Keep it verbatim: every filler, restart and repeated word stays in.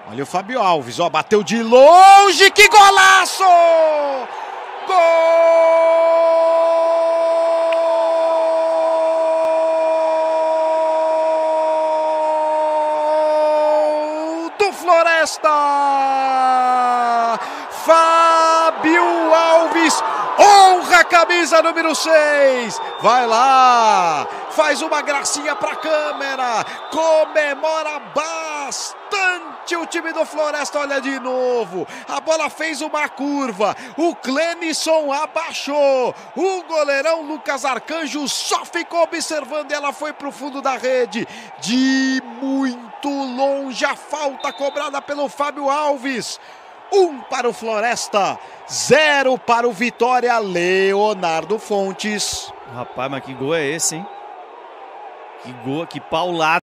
Olha o Fábio Alves, ó, bateu de longe, que golaço! Gol do Floresta! Fábio Alves honra a camisa número seis, vai lá, faz uma gracinha pra câmera, comemora bastante o time do Floresta, olha de novo, a bola fez uma curva, o Clenison abaixou, o goleirão Lucas Arcanjo só ficou observando e ela foi pro fundo da rede, de muito longe a falta cobrada pelo Fábio Alves. Um para o Floresta, zero para o Vitória, Leonardo Fontes. Rapaz, mas que gol é esse, hein? Que gol, que paulada.